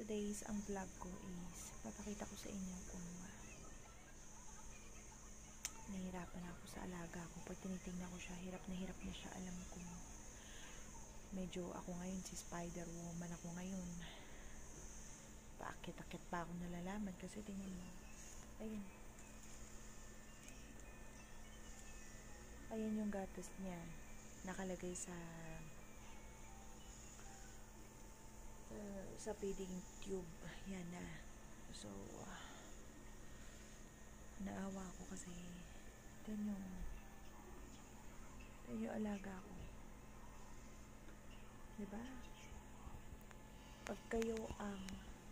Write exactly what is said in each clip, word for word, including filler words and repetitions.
today's ang vlog ko is papakita ko sa inyo kung uh, nahihirapan ako sa alaga ko. Pag tinitingnan ko siya, hirap na hirap na siya. Alam ko medyo ako ngayon si Spider Woman ako ngayon. Paakit-akit pa ako nalalaman kasi tingnan mo. Ayun. Ayan yung gatas niya. Nakalagay sa uh, sa feeding tube. Yan na. So, uh, naawa ako kasi yan yung yan yung alaga ko. Diba? Pag kayo ang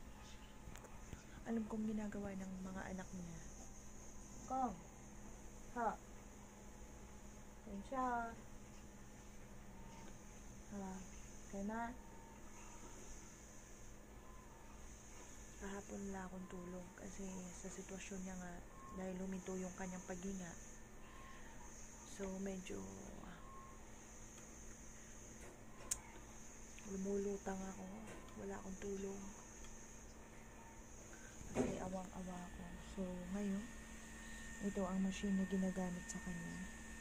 alam kong ginagawa ng mga anak niya. Kong! Ha! Yan siya. Ha! Kaya na. Kahapon wala akong tulog kasi sa sitwasyon niya nga dahil huminto yung kanyang paghinga. So medyo lumulutang ako. Wala akong tulog. Kasi awang-awa ako. So ngayon, ito ang machine na ginagamit sa kanya.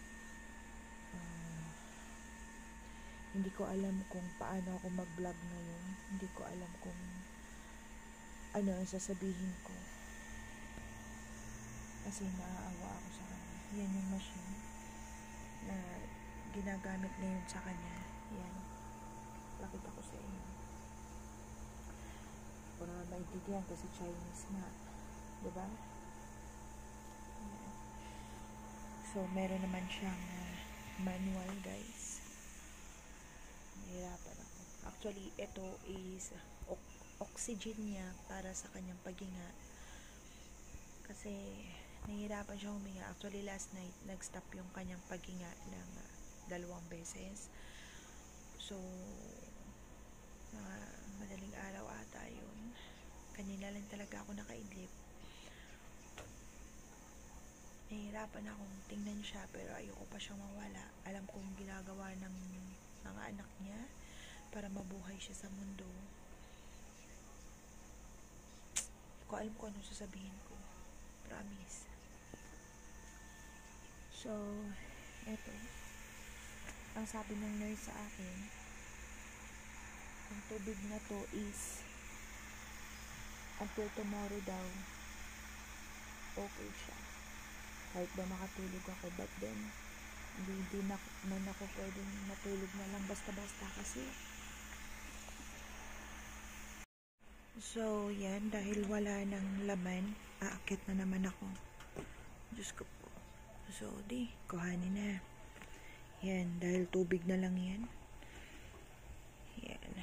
Uh, hindi ko alam kung paano ako mag-vlog ngayon. Hindi ko alam kung ano ang sasabihin ko. Kasi naaawa ako sa kanya. Yan yung machine na ginagamit ngayon sa kanya. Yan. Pakita ko sa inyo. Para maintindihan kasi Chinese nga. Diba? Yan. So, meron naman siyang uh, manual, guys. Nahirapan ako. Actually, ito is oxygen niya para sa kanyang paghinga. Kasi nahihirapan siya huminga. Actually, last night, nag-stop yung kanyang paghinga ng uh, dalawang beses. So, uh, madaling araw ata yun. Kanina lang talaga ako nakaidlip. Nahihirapan akong tingnan siya pero ayoko pa siyang mawala. Alam kong ginagawa ng mga anak niya para mabuhay siya sa mundo. Hindi ko alam kung anong sasabihin ko. Promise. So, eto. Ang sabi ng nurse sa akin, ang tubig na to is until tomorrow daw okay siya. Kahit ba makatulog ako, but then hindi, hindi na, na ako pwedeng matulog na lang basta-basta kasi. So, yan, dahil wala ng laman, aakit na naman ako. Diyos ko po. So, di, kuhanin na. Yan, dahil tubig na lang yan. Yan.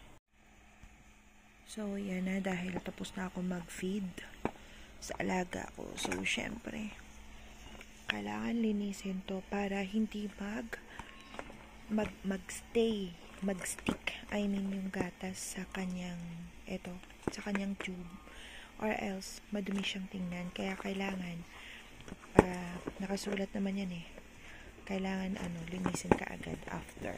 So, yan na, dahil tapos na ako mag-feed sa alaga ko. So, syempre, kailangan linisin to para hindi mag mag magstay, magstick, I mean yung gatas sa kanyang eto, sa kanyang tube, or else madumi siyang tingnan. Kaya kailangan uh, nakasulat naman yan eh, kailangan ano, linisin ka agad after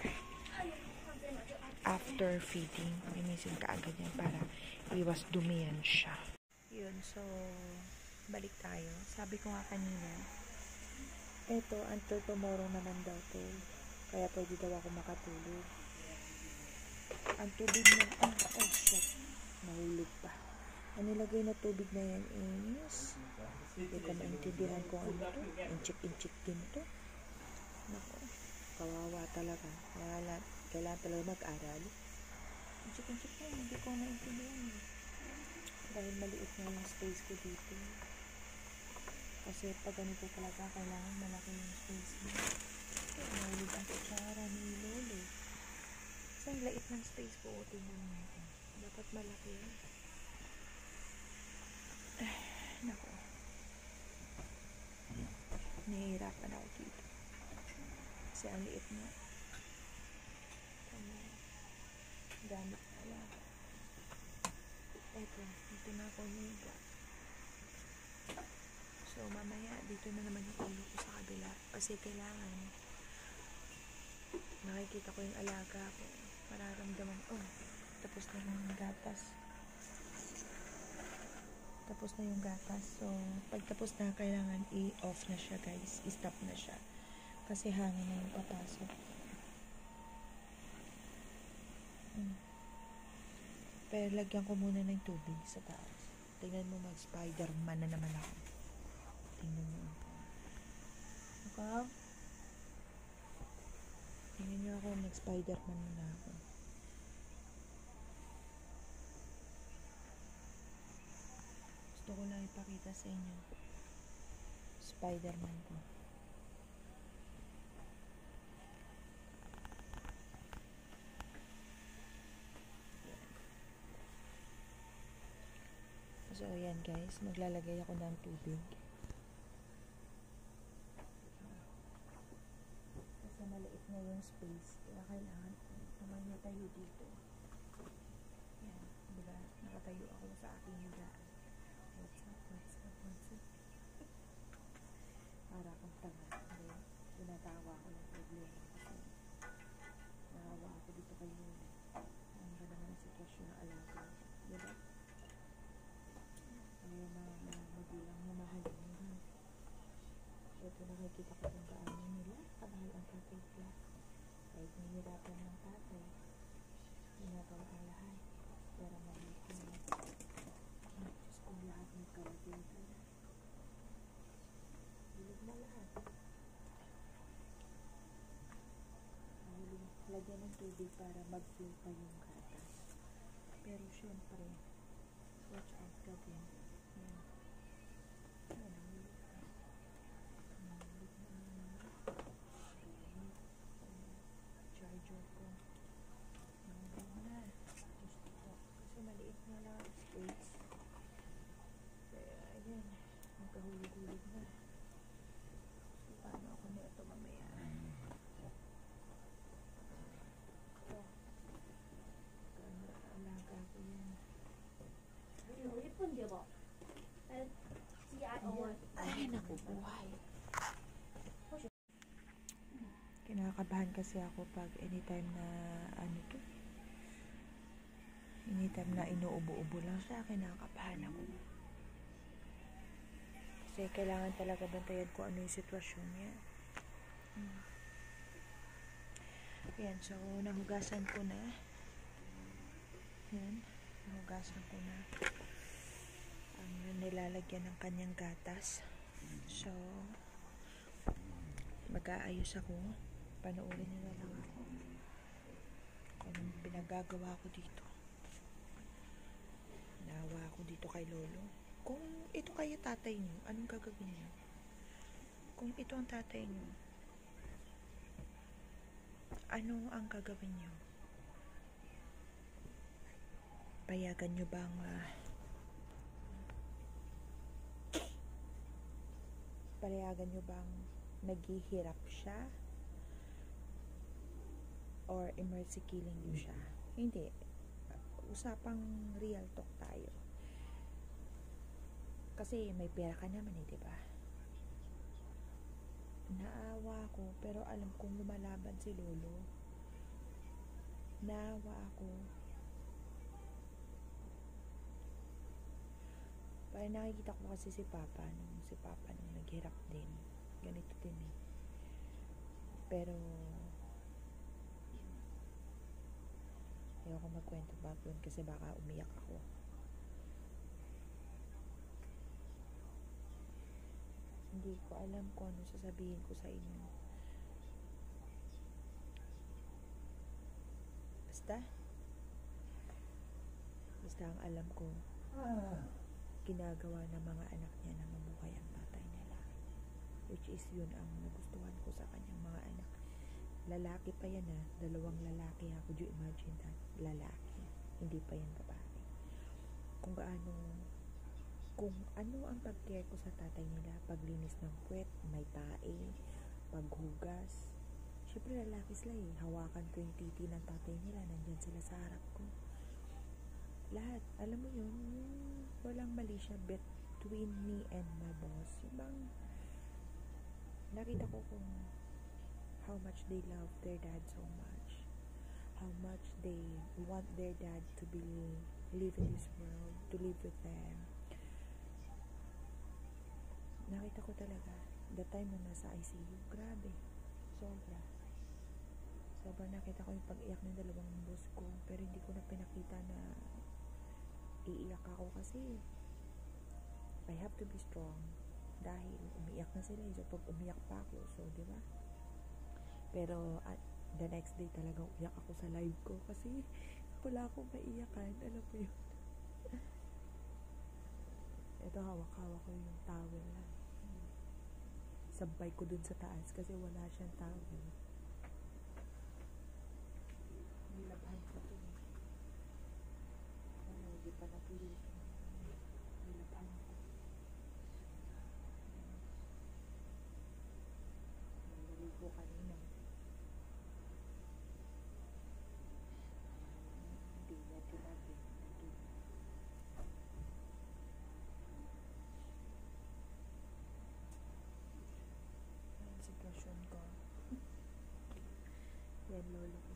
after feeding, linisin ka agad yan para iwas dumihan siya. Yun, so balik tayo. Sabi ko nga kanina, eto, until tomorrow naman daw to. Kaya pwede daw ako makatulog. Ang tubig na, ah, oh shit, nahulog pa. Ang nilagay na tubig na yan is, hindi ko maintindihan kung ano to. Inchik-inchik din to. Naku, kawawa talaga. Kaya kailangan talaga mag-aral. Inchik-inchik na, hindi ko maintindihan. Dahil maliit na yung space ko dito. Kasi pag ganito talaga, kailangan malaki yung space mo. Nahulog ang kutsara ni Lolo. Kasi ang lait ng space ko, tingnan natin. Dapat malaki yan. Eh, naku. Nahihirapan ako dito. Kasi ang liit na. Gamit na lang. Eto, dito na ako higa. So, mamaya, dito na naman yung ulo ko sa kabila. Kasi kailangan nakikita ko yung alaga ko. Mararamdaman, oh, tapos na yung gatas. tapos na yung gatas. So, pag tapos na, kailangan i-off na siya, guys. I-stop na siya. Kasi hangin na yung papasok. Hmm. Pero lagyan ko muna ng tubig sa taas. Tingnan mo, mag-Spider-Man na naman ako. Tingnan mo. Okay? Tingnan nyo ako, mag-Spider-Man na ako. Gusto ko lang ipakita sa inyo. Spider-Man ko. So, ayan guys. Maglalagay ako ng tubig. Kasi maliit na yung space. Kaya kailangan naman tayo dito. Ayan. Diba? Nakatayo ako sa aking higaan. What's up? What's up? What's up? Para akong tanga. Hindi. Tinatawa ko ng problema kasi nahawa ako dito kay Luna. Ano ba naman ang sitwasyon ng alaga? Diba? Ayaw na magulang na mahalin nila. Ito nakikita ko kung gaano nila kamahal ang tatay ko. Kahit nahihirapan ng tatay, ginagawa ang lahat. Pero maliit ko na. Diyos ko, lahat ng karating. Bilog na lahat. Lagyan ng tubig para mag-flow pa yung gatas. Pero syempre, watch out ka din. Yan. Yan ang ulit. Ang ulit na charger ko. Nanggang na. Gusto ko. Kasi maliit na lang ang space. Kaya, ayan. Magkahulog-hulog na. So, paano ako na ito mamaya? Ito. Alaga ko yan. Ay, naku, buhay. Kinakabahan kasi ako pag anytime na ano to. Anytime na inuubo-ubo lang siya, kinakabahan ako. Kasi kailangan talaga bantayan ko ano yung sitwasyon niya. Hmm. Ayan, so nahugasan ko na. Ayan, nahugasan ko na ang nilalagyan ng kanyang gatas. So, mag-aayos ako. Panoorin nyo na lang ako. Anong pinagagawa ko dito. Nawa ako dito kay Lolo. Kung ito kayo tatay nyo, anong gagawin nyo? Kung ito ang tatay nyo, ano ang gagawin nyo? Payagan nyo bang uh, payagan nyo bang naghihirap siya? Or emergency killing nyo siya? Hindi. Usapang real talk tayo. Kasi may pera ka naman eh, diba? Naawa ako, pero alam kong lumalaban si Lolo. Naawa ako. Parang nakikita ko kasi si Papa, nung si Papa nung naghirap din. Ganito din eh. Pero, ayoko magkwento ba doon kasi baka umiyak ako. Hindi ko alam kung ano sasabihin ko sa inyo. Basta, basta ang alam ko, ginagawa ng mga anak niya na mabuhay ang tatay nila. Which is yun ang nagustuhan ko sa kanyang mga anak. Lalaki pa yan ha. Dalawang lalaki ha. Could you imagine that? Lalaki. Hindi pa yan babae. Kung gaano, kung ano ang pag-care ko sa tatay nila, paglinis ng puwet, may tae, paghugas. Siyempre lalaki sila eh. Hawakan ko yung titi ng tatay nila. Nandyan sila sa harap ko. Lahat. Alam mo yun, walang mali siya between me and my boss. Yung bang nakita ko kung how much they love their dad so much. How much they want their dad to be live in this world, to live with them. nakita ko talaga, the time na nasa I C U, grabe, sobra. Sobra nakita ko yung pag-iyak ng dalawang boss ko, pero hindi ko na pinakita na iiyak ako kasi I have to be strong dahil umiiyak na sila, so pag umiyak pa ako, so di ba? Pero at the next day talaga umiyak ako sa live ko kasi wala akong maiyakan, alam mo yun. Ito, hawak-hawak ko yung towel lang, sabay ko dun sa taas kasi wala siyang towel. Nilabhan ko to, ano, hindi pa natuloy. Nilabhan ko. Naligo kanina. Hindi niya tinabi. Ang sitwasyon ko. Yan, lolo ko.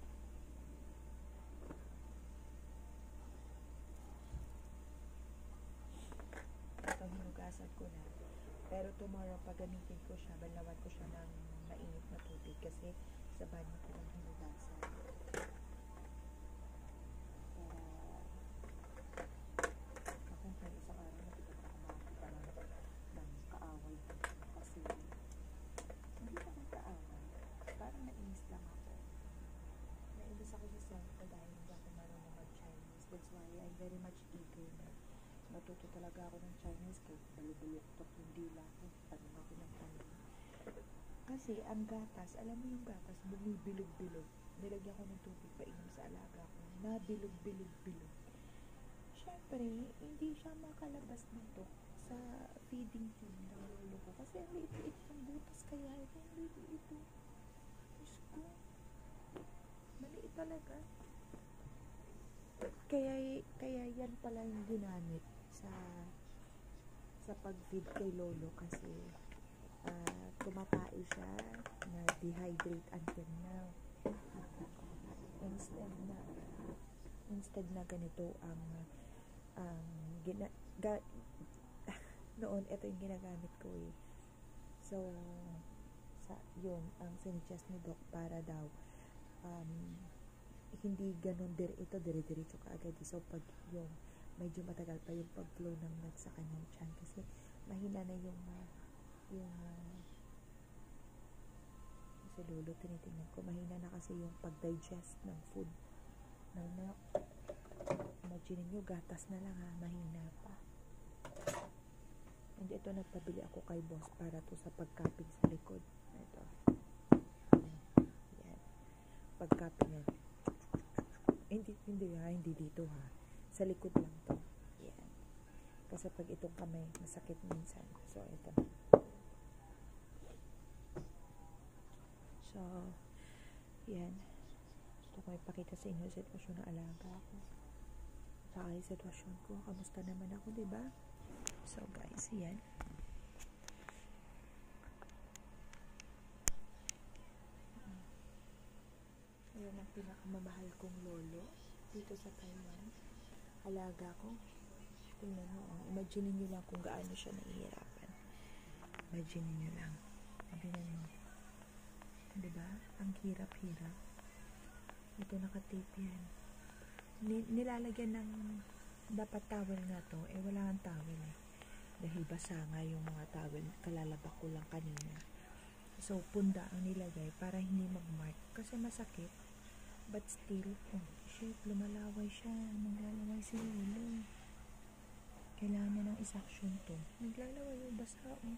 Ito, hinugasan ko na. Pero tomorrow, pag gamitin ko siya, balawan ko siya ng mainit na tubig kasi sa banyo ko lang hinugasan. Para akong kayo sa araw na ito pa kumakita ng, ng kaaway ko. Kasi hindi pa akong kaaway. Parang nainis lang ako. Nainis ako sa self ko dahil hindi ako marunong mag-Chinese. That's why I'm very much eager na matuto talaga ako ng Chinese kahit balubuluktok yung dila ko. Tanong ako ng tanong. Kasi ang gatas, alam mo yung gatas, bumibilog-bilog. Nilagyan ko ng tubig painom sa alaga ko. Nabilog-bilog-bilog. Siyempre, hindi siya makalabas dito sa feeding tube ng lolo ko. Kasi ang liit-liit ng butas kaya. Ang liit-liit ito. Diyos ko. Maliit talaga. Kaya, kaya yan pala yung ginamit sa sa pag-feed kay lolo kasi uh, tumatay siya na dehydrate until now. Instead na instead na ganito ang ang gina, ga, noon ito yung ginagamit ko eh. So sa yun ang sinuggest ni Doc para daw um, hindi ganun dir ito dire-diretso kaagad. So pag yung medyo matagal pa yung pag-flow ng milk sa kanyang tiyan kasi mahina na yung uh, yung uh, si lolo tinitingnan ko, mahina na kasi yung pag-digest ng food ng milk. Imagine nyo, gatas na lang ha, mahina pa. And ito nagpabili ako kay boss para to sa pagkaping sa likod. Ito yan, pagkaping yan. Hindi, hindi ha, hindi dito ha. Sa likod lang to. Yan. Kasi pag itong kamay, masakit minsan. So, ito. So, yan. Gusto ko ipakita sa inyo yung sitwasyon ng alaga ko. Saka yung sitwasyon ko. Kamusta naman ako, diba? So, guys, yan. Ayan ang pinakamamahal kong lolo dito sa Taiwan. Alaga ko. Tingnan mo, oh. Imagine nyo lang kung gaano siya nahihirapan. Imagine nyo lang. Tingnan mo. Diba? Ang hirap-hirap. Ito nakatape yan. Nilalagyan ng dapat towel nga to. Eh, wala kang towel eh. Dahil basa nga yung mga towel. Kalalabak ko lang kanina. So, punda ang nilagay para hindi mag-mark. Kasi masakit. But still, oh, shit, lumalaway siya. Naglalaway si lolo. Kailangan niya ng isaction to. Naglalaway yung basa, oh.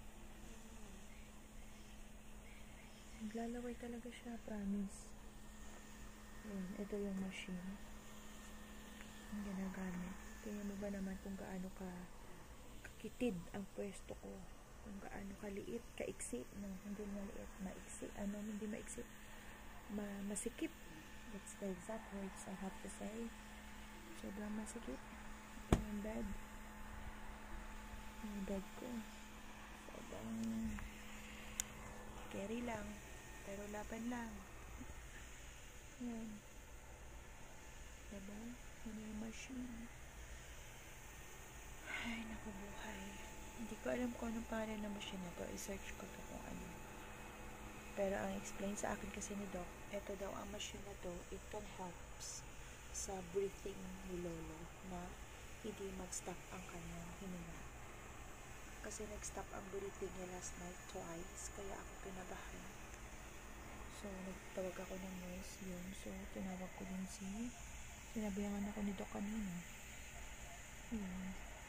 Naglalaway talaga siya, promise. Ayan, ito yung machine. Ang ginagamit. Tingnan mo ba naman kung gaano ka kakitid ang pwesto ko. Kung gaano kaliit, kaiksi. No, hindi maliit, maiksi. Ano, hindi maiksi. Ma masikip. That's the exact words I have to say. Sobrang masikip. Yung bed. Yung bed ko. Sobrang scary lang. Pero laban lang. Yan. Diba? Yan yung machine. Ay, naku buhay. Hindi ko alam kung anong pangalan ng machine na to. I-search ko to kung ano. Pero ang explain sa akin kasi ni Doc, ito daw ang machine na to, it can helps sa breathing ni Lolo na hindi mag-stop ang kanyang hininga. Kasi nag-stop ang breathing niya last night twice, kaya ako kinabahan. So, nagtawag ako ng nurse yun. So, tinawag ko din si, sinabihan ako ni Doc kanina. Yun.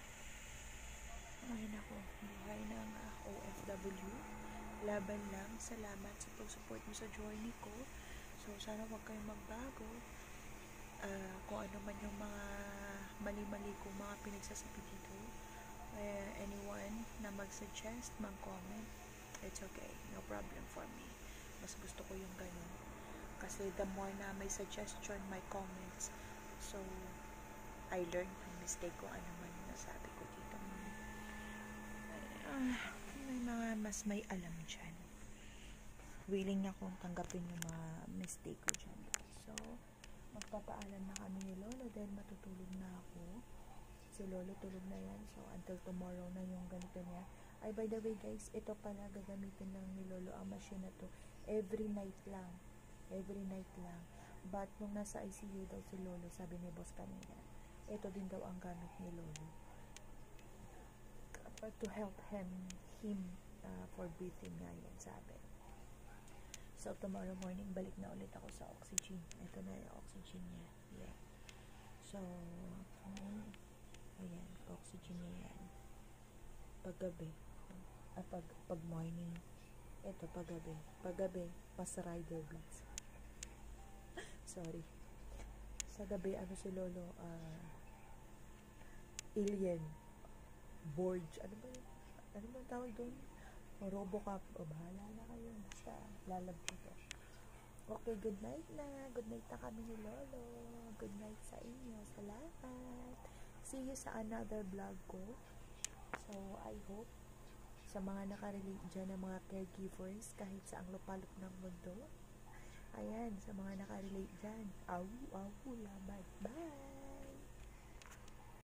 Ay nako, buhay ng uh, O F W. Laban lang. Salamat sa pag-support mo sa journey ko. So, sana wag kayong magbago. Uh, kung ano man yung mga mali-mali ko, mga pinagsasabi dito. Uh, anyone na mag-suggest, mag-comment, it's okay. No problem for me. Mas gusto ko yung ganun. Kasi the more na may suggestion, may comments. So, I learned from mistake ko ano man yung nasabi ko dito. Uh, may mga mas may alam dyan. Willing akong tanggapin yung mga mistake ko dyan. So, magpapaalam na kami ni Lolo dahil matutulog na ako. Si Lolo tulog na yan. So, until tomorrow na yung ganito niya. Ay, by the way guys, ito pala gagamitin lang ni Lolo ang machine na to. Every night lang. Every night lang. But, nung nasa I C U daw si Lolo, sabi ni boss kanina, ito din daw ang gamit ni Lolo. To help him, him uh, for breathing nga yan, sabi. So, tomorrow morning, balik na ulit ako sa oxygen. Ito na yung oxygen niya. Yeah. So, um, ayan, oxygen niya yan. Paggabi. Ah, pag, pag morning. Ito, paggabi. Paggabi, mas rider blocks. Sorry. Sa gabi, ano si Lolo, uh, alien. Borge. Ano ba yun? Ano ba tawag doon? Robocop. O, bahala na kayo. Basta, lalab ko to. Okay, good night na. Good night na kami ni Lolo. Good night sa inyo. Salamat. See you sa another vlog ko. So, I hope sa mga nakarelate dyan ng mga caregivers kahit sa ang lupalop ng mundo. Ayan, sa mga nakarelate dyan. Awu, awu, laban. Bye!